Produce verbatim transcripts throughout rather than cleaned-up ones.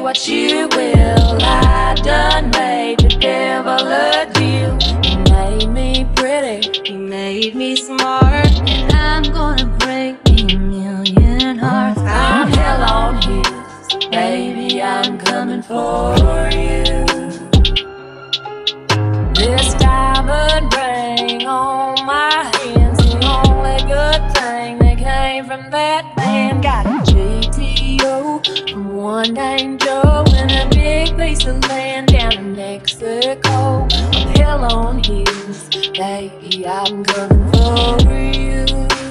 what you will. I done made the devil a deal. He made me pretty, he made me smart, and I'm gonna break me a million hearts. I'm hell on heels, baby, I'm coming for you. This diamond ring on my hand's the only good thing that came from that man. Got a G T O from one named Joe and a big piece of land down in Mexico. I'm hell on heels, baby, I'm coming for you.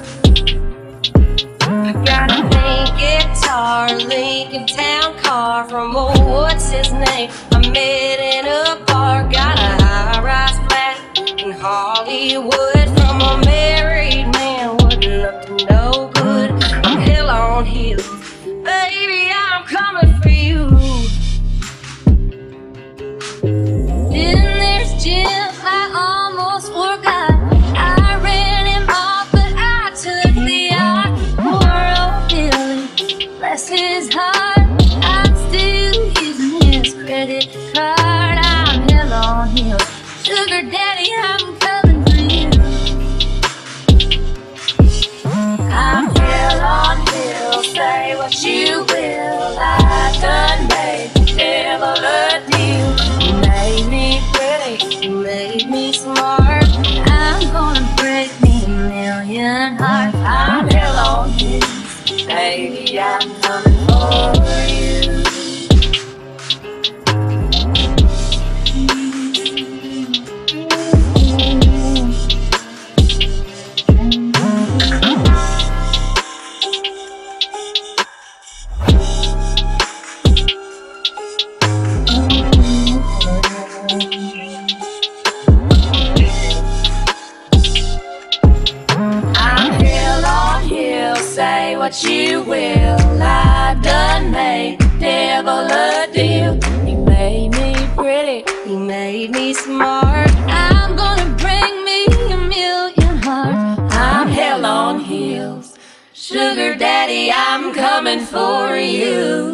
I got a pink guitar, Lincoln Town car from old what's his name I met in a bar. Got a high-rise flat in Hollywood from a married man, wouldn't look to no good. I'm hell on heels, baby, I'm coming for you. Then there's Jim, I almost forgot. I ran him off, but I took the yacht. Poor old Billy, bless his heart, I'm still using his credit card. I'm hell on heels, sugar daddy, I'm coming for you. I'm hell on heels, say what you will. I done made the devil a deal. He made me pretty, he made me smart, I'm gonna break me a million hearts. I'm hell on heels, baby, I'm coming for you. Say what you will, I done made the devil a deal. He made me pretty, he made me smart, I'm gonna bring me a million hearts. I'm hell on heels, sugar daddy, I'm coming for you.